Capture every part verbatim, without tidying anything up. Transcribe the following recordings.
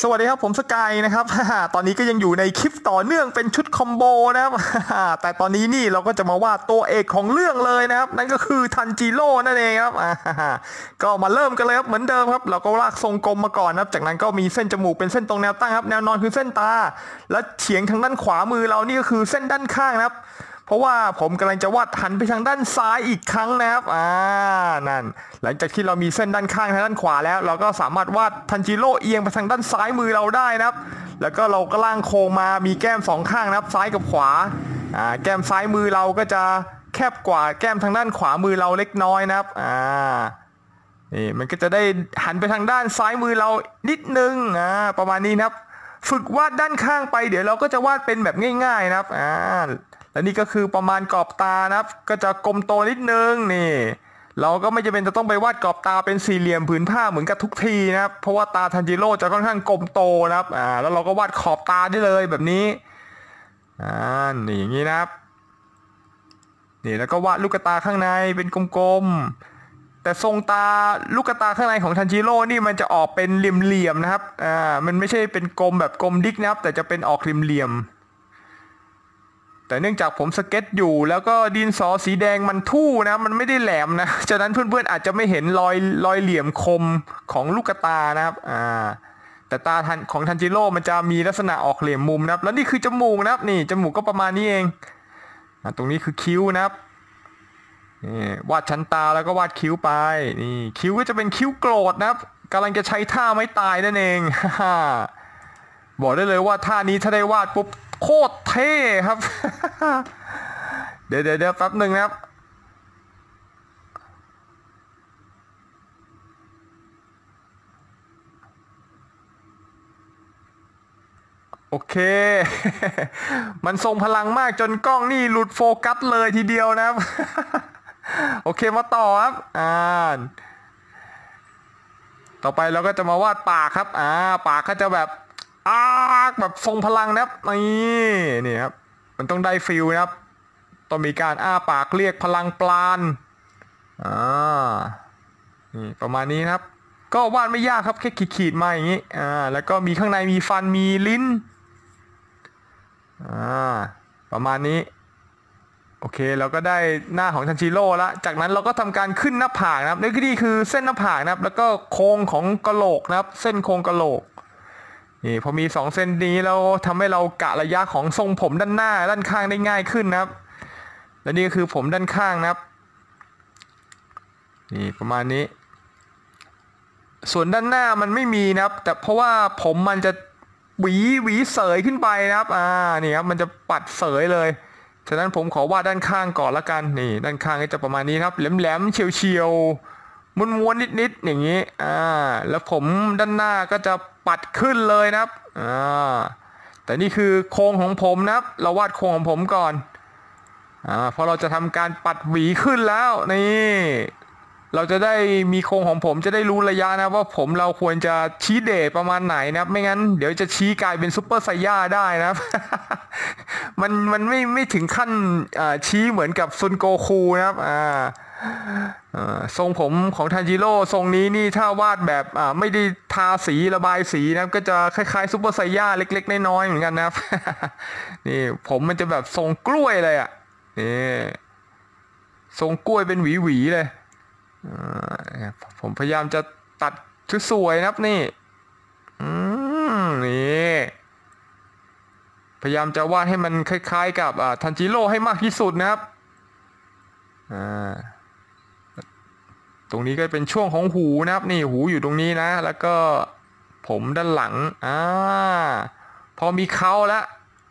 สวัสดีครับผมสกายนะครับ ตอนนี้ก็ยังอยู่ในคลิปต่อเนื่องเป็นชุดคอมโบนะครับ แต่ตอนนี้นี่เราก็จะมาวาดตัวเอกของเรื่องเลยนะครับนั่นก็คือทันจิโร่นั่นเองครับ ก็มาเริ่มกันเลยครับเหมือนเดิมครับเราก็ลากทรงกลมมาก่อนนะครับจากนั้นก็มีเส้นจมูกเป็นเส้นตรงแนวตั้งครับแนวนอนคือเส้นตาและเฉียงทางด้านขวามือเรานี่ก็คือเส้นด้านข้างนะครับเพราะว่าผมกำลังจะวาดหันไปทางด้านซ้ายอีกครั้งนะครับอ่านั่นหลังจากที่เรามีเส้นด้านข้างทางด้านขวาแล้วเราก็สามารถวาดทันจิโร่เอียงไปทางด้านซ้ายมือเราได้นะครับแล้วก็เราก็ล่างโค้งมามีแก้มสองข้างนะครับซ้ายกับขวาอ่าแก้มซ้ายมือเราก็จะแคบกว่าแก้มทางด้านขวามือเราเล็กน้อยนะครับอ่านี่มันก็จะได้หันไปทางด้านซ้ายมือเรานิดนึงอ่าประมาณนี้นะครับฝึกวาดด้านข้างไปเดี๋ยวเราก็จะวาดเป็นแบบง่ายๆนะครับอ่าและนี่ก็คือประมาณกรอบตานะครับก็จะกลมโตนิดนึงนี่เราก็ไม่จำเป็นจะต้องไปวาดกรอบตาเป็นสี่เหลี่ยมผืนผ้าเหมือนกับทุกทีนะครับเพราะว่าตาทันจิโร่จะค่อนข้างกลมโตนะครับอ่าแล้วเราก็วาดขอบตาได้เลยแบบนี้อ่านี่อย่างนี้นะครับนี่แล้วก็วาดลูกตาข้างในเป็นกลมๆแต่ทรงตาลูกตาข้างในของทันจิโร่นี่มันจะออกเป็นเหลี่ยมๆนะครับอ่ามันไม่ใช่เป็นกลมแบบกลมดิ๊กนะครับแต่จะเป็นออกเหลี่ยมๆแต่เนื่องจากผมสเก็ตอยู่แล้วก็ดินสอสีแดงมันทู่นะมันไม่ได้แหลมนะฉะนั้นเพื่อนๆอาจจะไม่เห็นรอยรอยเหลี่ยมคมของลูกตานะครับอ่าแต่ตาของทันจิโร่มันจะมีลักษณะออกเหลี่ยมมุมนะครับแล้วนี่คือจมูกนะครับนี่จมูกก็ประมาณนี้เองตรงนี้คือคิ้วนะครับนี่วาดชั้นตาแล้วก็วาดคิ้วไปนี่คิ้วก็จะเป็นคิ้วโกรธนะครับกำลังจะใช้ท่าไม่ตายนั่นเอง บอกได้เลยว่าท่านี้ถ้าได้วาดปุ๊บโคตรเท่ครับ เดี๋ยวเดี๋ยวเดี๋ยวแป๊บหนึ่งนะครับโอเค มันทรงพลังมากจนกล้องนี่หลุดโฟกัสเลยทีเดียวนะครับ โอเคมาต่อครับอ่าต่อไปเราก็จะมาวาดปากครับอ่าปากก็จะแบบอาแบบทรงพลังนะครับนี่นี่ครับมันต้องได้ฟิลนะครับต้องมีการอ้าปากเรียกพลังปราณอ่านี่ประมาณนี้ครับก็วาดไม่ยากครับแค่ขีดๆมาอย่างนี้อ่าแล้วก็มีข้างในมีฟันมีลิ้นอ่าประมาณนี้โอเคเราก็ได้หน้าของทันจิโร่แล้วจากนั้นเราก็ทำการขึ้นหน้าผากนะครับนี่คือเส้นหน้าผากนะครับแล้วก็โค้งของกะโหลกนะครับเส้นโค้งกะโหลกนี่พอมีสองเส้นนี้เราทำให้เรากะระยะของทรงผมด้านหน้าด้านข้างได้ง่ายขึ้นนะครับและนี่ก็คือผมด้านข้างนะครับนี่ประมาณนี้ส่วนด้านหน้ามันไม่มีนะครับแต่เพราะว่าผมมันจะหวีหวีเสยขึ้นไปนะครับอ่านี่ครับมันจะปัดเสยเลยฉะนั้นผมขอวาดด้านข้างก่อนละกันนี่ด้านข้างก็จะประมาณนี้ครับแหลมๆเฉียวๆม้วนๆนิดๆอย่างนี้อ่าแล้วผมด้านหน้าก็จะปัดขึ้นเลยนะครับอ่าแต่นี่คือโครงของผมนะครับเราวาดโครงของผมก่อนอ่าพอเราจะทำการปัดหวีขึ้นแล้วนี่เราจะได้มีโครงของผมจะได้รู้ระยะนะว่าผมเราควรจะชี้เดชประมาณไหนนะครับไม่งั้นเดี๋ยวจะชี้กลายเป็นซุปเปอร์ไซย่าได้นะครับ มันมันไม่ไม่ถึงขั้นชี้เหมือนกับซุนโกคูนะครับอ่าทรงผมของทันจิโร่ทรงนี้นี่ถ้าวาดแบบไม่ได้ทาสีระบายสีนะครับก็จะคล้ายๆซุปเปอร์ไซย่าเล็กๆน้อยๆเหมือนกันนะครับ นี่ผมมันจะแบบทรงกล้วยเลยอ่ะนี่ทรงกล้วยเป็นหวีๆเลยผมพยายามจะตัดสวยๆนะครับนี่อืมนี่พยายามจะวาดให้มันคล้ายๆกับทันจิโร่ให้มากที่สุดนะครับอ่าตรงนี้ก็เป็นช่วงของหูนะครับนี่หูอยู่ตรงนี้นะแล้วก็ผมด้านหลังอ่าพอมีเขาแล้ว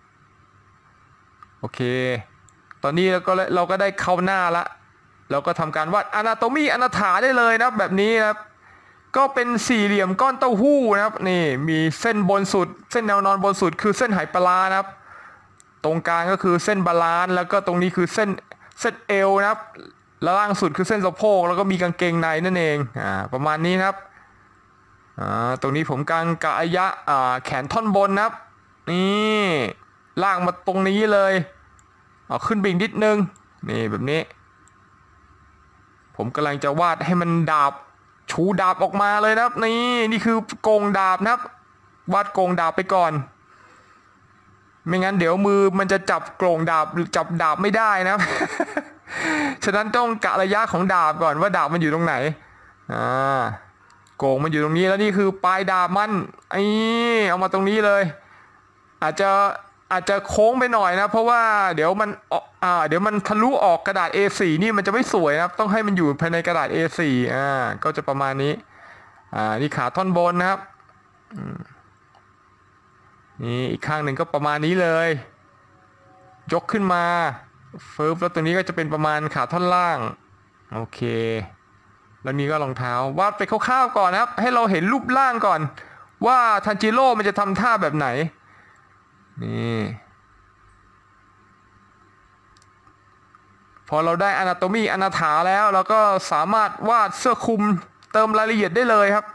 โอเคตอนนี้เราก็เราก็ได้เข้าหน้าละเราก็ทำการวาดอนาโตมีอนาถาได้เลยนะครับแบบนี้นะครับก็เป็นสี่เหลี่ยมก้อนเต้าหู้นะครับนี่มีเส้นบนสุดเส้นแนวนอนบนสุดคือเส้นไหปลานะครับตรงกลางก็คือเส้นบาลานซ์แล้วก็ตรงนี้คือเส้นเส้นเอวนะครับแล้วล่างสุดคือเส้นสะโพกแล้วก็มีกางเกงในนั่นเองอ่าประมาณนี้นะครับอ่าตรงนี้ผมกางกะอายะอ่าแขนท่อนบนนะครับนี่ล่างมาตรงนี้เลยเอาขึ้นบิ่งนิดนึงนี่แบบนี้ผมกำลังจะวาดให้มันดาบชูดาบออกมาเลยนะครับนี่นี่คือโกงดาบนะครับวาดโกงดาบไปก่อนไม่งั้นเดี๋ยวมือมันจะจับโกงดาบจับดาบไม่ได้นะ ฉะนั้นต้องกะระยะของดาบก่อนว่าดาบมันอยู่ตรงไหนอ่าโกงมันอยู่ตรงนี้แล้วนี่คือปลายดาบมันไอ้เอามาตรงนี้เลยอาจจะอาจจะโค้งไปหน่อยนะเพราะว่าเดี๋ยวมันอ่าเดี๋ยวมันทะลุออกกระดาษ เอ โฟร์ นี่มันจะไม่สวยนะครับต้องให้มันอยู่ภายในกระดาษ เอ โฟร์ อ่าก็จะประมาณนี้อ่านี่ขาท่อนบนนะครับนี่อีกข้างหนึ่งก็ประมาณนี้เลยยกขึ้นมาเฟิร์ฟแล้วตรงนี้ก็จะเป็นประมาณขาท่อนล่างโอเคแล้วนี้ก็รองเท้าวาดไปคร่าวๆก่อนนะครับให้เราเห็นรูปร่างก่อนว่าทันจิโร่มันจะทำท่าแบบไหนนี่พอเราได้อนาโตมีอนาถาแล้วเราก็สามารถวาดเสื้อคลุมเติมรายละเอียดได้เลยครับ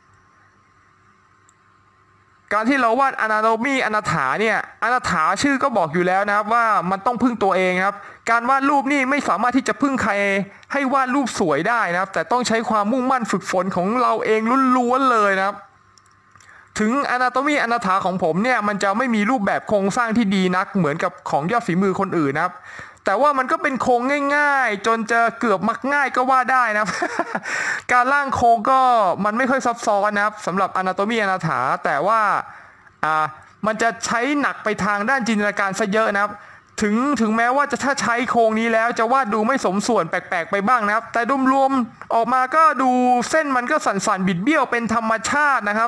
การที่เราวาดอนาโตมีอนาถาเนี่ยอนาถาชื่อก็บอกอยู่แล้วนะครับว่ามันต้องพึ่งตัวเองครับการวาดรูปนี่ไม่สามารถที่จะพึ่งใครให้วาดรูปสวยได้นะครับแต่ต้องใช้ความมุ่งมั่นฝึกฝนของเราเองล้วนๆเลยนะครับถึงอนาโตมีอนาถาของผมเนี่ยมันจะไม่มีรูปแบบโครงสร้างที่ดีนักเหมือนกับของยอดฝีมือคนอื่นนะครับแต่ว่ามันก็เป็นโครงง่ายๆจนจะเกือบมักง่ายก็ว่าได้นะครับ การร่างโครงก็มันไม่ค่อยซับซ้อนนะครับสำหรับอนาโตมีอนาถาแต่ว่าอ่ามันจะใช้หนักไปทางด้านจินตนาการซะเยอะนะครับถึงถึงแม้ว่าจะถ้าใช้โครงนี้แล้วจะวาดดูไม่สมส่วนแปลกๆไปบ้างนะครับแต่รวมๆออกมาก็ดูเส้นมันก็สั่นๆบิดเบี้ยวเป็นธรรมชาตินะครับ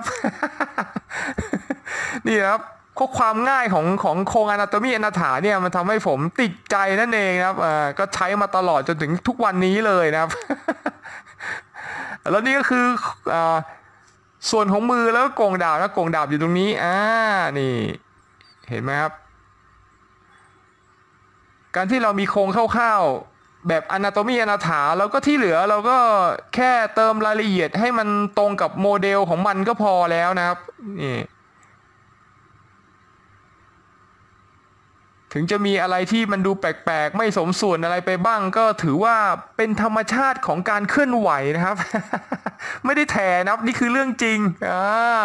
นี่ครับข้อความง่ายของของโครงอนาโตมีอนาถาเนี่ยมันทำให้ผมติดใจนั่นเองครับอ่าก็ใช้มาตลอดจนถึงทุกวันนี้เลยนะครับ แล้วนี่ก็คืออ่าส่วนของมือแล้วก็โกงดาบนะโกงดาบอยู่ตรงนี้อ่านี่เห็นไหมครับการที่เรามีโครงคร่าวๆแบบอนาโตมีอนาถาแล้วก็ที่เหลือเราก็แค่เติมรายละเอียดให้มันตรงกับโมเดลของมันก็พอแล้วนะครับนี่ถึงจะมีอะไรที่มันดูแปลกๆไม่สมส่วนอะไรไปบ้างก็ถือว่าเป็นธรรมชาติของการเคลื่อนไหวนะครับ ไม่ได้แถนะครับนี่คือเรื่องจริงอ่า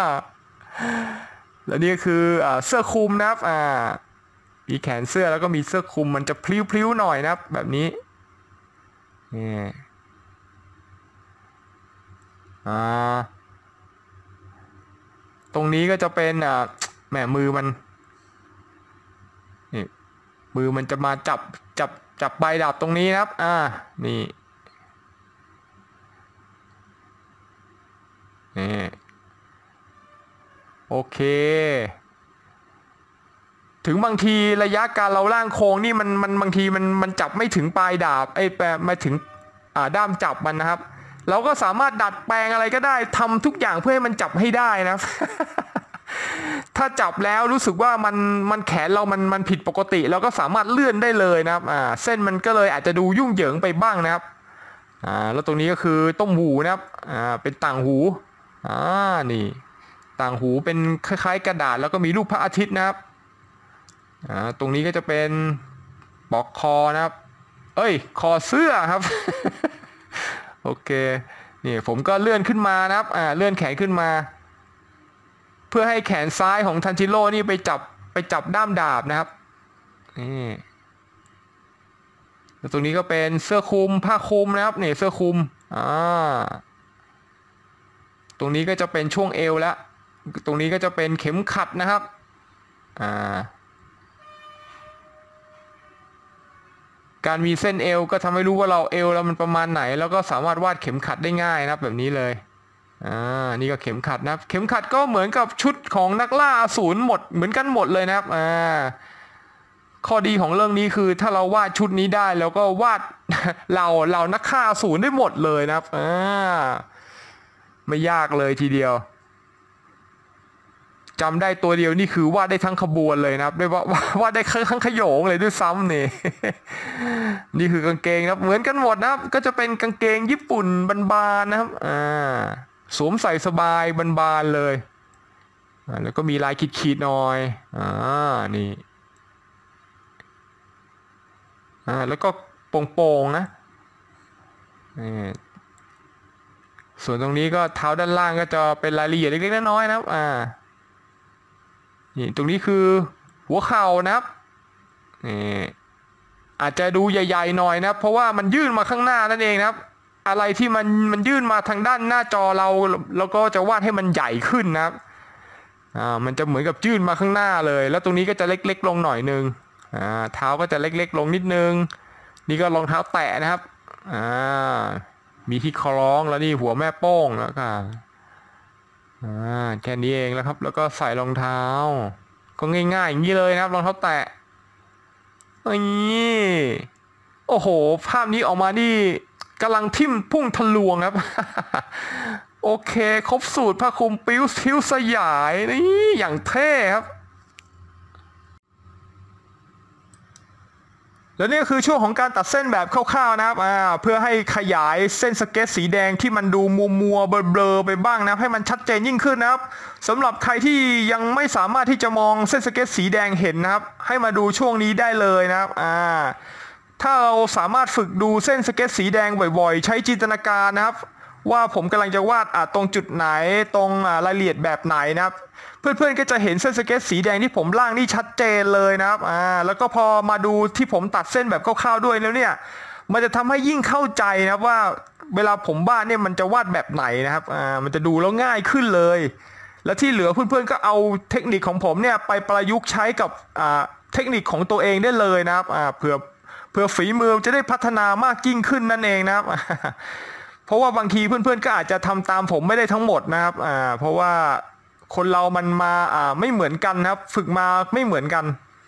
แล้วนี่คืออ่าเสื้อคลุมนะครับอ่ามีแขนเสื้อแล้วก็มีเสื้อคลุมมันจะพลิ้วๆหน่อยนะครับแบบนี้นี่อ่าตรงนี้ก็จะเป็นอ่าแหมมือมันนี่มือมันจะมาจับจับจับใบดาบตรงนี้นะครับอ่านี่นี่โอเคถึงบางทีระยะการเราล่างโค้งนี่มันมันบางทีมันมันจับไม่ถึงปลายดาบไอ้แปมาถึงอ่าด้ามจับมันนะครับเราก็สามารถดัดแปลงอะไรก็ได้ทำทุกอย่างเพื่อให้มันจับให้ได้นะครับ ถ้าจับแล้วรู้สึกว่ามันมันแขนเรามันมันผิดปกติเราก็สามารถเลื่อนได้เลยนะครับอ่าเส้นมันก็เลยอาจจะดูยุ่งเหยิงไปบ้างนะครับอ่าแล้วตรงนี้ก็คือต้มหูนะครับอ่าเป็นต่างหูอ่านี่ต่างหูเป็นคล้ายๆกระดาษแล้วก็มีรูปพระอาทิตย์นะครับอ่าตรงนี้ก็จะเป็นปลอกคอนะครับเอ้ยคอเสื้อครับ โอเคนี่ผมก็เลื่อนขึ้นมานะครับอ่าเลื่อนแขนขึ้นมาเพื่อให้แขนซ้ายของทันจิโร่นี่ไปจับไปจับด้ามดาบนะครับนี่แล้วตรงนี้ก็เป็นเสื้อคลุมผ้าคลุมนะครับนี่เสื้อคลุมอ่าตรงนี้ก็จะเป็นช่วงเอวแล้วตรงนี้ก็จะเป็นเข็มขัดนะครับอ่าการมีเส้นเอวก็ทำให้รู้ว่าเราเอวเรามันประมาณไหนแล้วก็สามารถวาดเข็มขัดได้ง่ายนะครับแบบนี้เลยอ่านี่ก็เข็มขัดนะครับเข็มขัดก็เหมือนกับชุดของนักล่าอสูรหมดเหมือนกันหมดเลยนะครับอ่าข้อดีของเรื่องนี้คือถ้าเราวาดชุดนี้ได้แล้วก็วาด เราเรานักฆ่าอสูรได้หมดเลยนะครับอ่าไม่ยากเลยทีเดียวจำได้ตัวเดียวนี่คือวาดได้ทั้งขบวนเลยนะครับได้ว่าวาดได้ทั้งขโยงเลยด้วยซ้ำนี่ นี่คือกางเกงนะครับเหมือนกันหมดนะครับก็จะเป็นกางเกงญี่ปุ่นบานๆนะครับอ่าสวมใส่สบายบานๆเลยอ่าแล้วก็มีลายขีดๆหน่อยอ่านี่อ่าแล้วก็โป่งๆนะนี่ส่วนตรงนี้ก็เท้าด้านล่างก็จะเป็นรายละเอียดเล็กๆน้อยๆนะครับอ่านี่ตรงนี้คือหัวเข่านะครับนี่อาจจะดูใหญ่ๆหน่อยนะเพราะว่ามันยื่นมาข้างหน้านั่นเองนะครับอะไรที่มันมันยื่นมาทางด้านหน้าจอเราแล้วก็จะวาดให้มันใหญ่ขึ้นนะครับอ่ามันจะเหมือนกับยื่นมาข้างหน้าเลยแล้วตรงนี้ก็จะเล็กๆลงหน่อยนึงอ่าเท้าก็จะเล็กๆลงนิดนึงนี่ก็รองเท้าแตะนะครับอ่ามีที่คล้องแล้วนี่หัวแม่โป้งแล้วก็อ่าแค่นี้เองแล้วครับแล้วก็ใส่รองเท้าก็ง่ายๆอย่างนี้เลยนะครับรองเท้าแตะนี่โอ้โหภาพนี้ออกมานี่กำลังทิ่มพุ่งทะลวงครับ โอเคครบสูตรผ้าคลุมปิ้วทิ้วสยายนี่อย่างเท่ครับแล้วนี่คือช่วงของการตัดเส้นแบบคร่าวๆนะครับอ่าเพื่อให้ขยายเส้นสเก็ตสีแดงที่มันดูมัวๆเบลอๆไปบ้างนะให้มันชัดเจนยิ่งขึ้นนะครับสำหรับใครที่ยังไม่สามารถที่จะมองเส้นสเก็ตสีแดงเห็นนะครับให้มาดูช่วงนี้ได้เลยนะครับอ่าถ้าเราสามารถฝึกดูเส้นสเก็ตสีแดงบ่อยๆใช้จินตนาการนะครับว่าผมกำลังจะวาดอ่าตรงจุดไหนตรงอ่ารายละเอียดแบบไหนนะครับเพื่อนๆก็จะเห็นเส้นสเก็ตสีแดงที่ผมร่างนี่ชัดเจนเลยนะครับอ่าแล้วก็พอมาดูที่ผมตัดเส้นแบบคร่าวๆด้วยแล้วเนี่ยมันจะทำให้ยิ่งเข้าใจนะครับว่าเวลาผมวาดเนี่ยมันจะวาดแบบไหนนะครับอ่ามันจะดูแล้วง่ายขึ้นเลยแล้วที่เหลือเพื่อนๆก็เอาเทคนิคของผมเนี่ยไปประยุกต์ใช้กับอ่าเทคนิคของตัวเองได้เลยนะครับอ่าเผื่อเพื่อฝีมือจะได้พัฒนามากยิ่งขึ้นนั่นเองนะครับ เพราะว่าบางทีเพื่อนๆก็อาจจะทำตามผมไม่ได้ทั้งหมดนะครับอ่าเพราะว่าคนเรามันมาอ่าไม่เหมือนกันนะครับฝึกมาไม่เหมือนกัน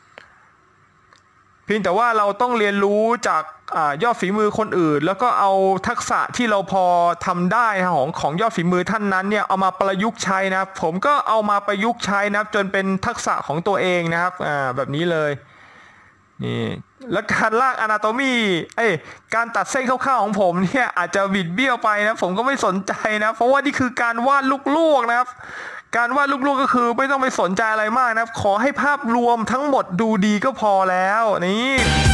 เพียงแต่ว่าเราต้องเรียนรู้จากอ่ายอดฝีมือคนอื่นแล้วก็เอาทักษะที่เราพอทำได้ของของยอดฝีมือท่านนั้นเนี่ยเอามาประยุกต์ใช้นะครับผมก็เอามาประยุกต์ใช้นะครับจนเป็นทักษะของตัวเองนะครับอ่าแบบนี้เลยนี่แล้วการลากอนาโตมีเอ้ยการตัดเส้นคร่าวๆของผมเนี่ยอาจจะบิดเบี้ยวไปนะผมก็ไม่สนใจนะเพราะว่านี่คือการวาดลูกๆนะครับการวาดลูกๆก็คือไม่ต้องไปสนใจอะไรมากนะขอให้ภาพรวมทั้งหมดดูดีก็พอแล้วนี่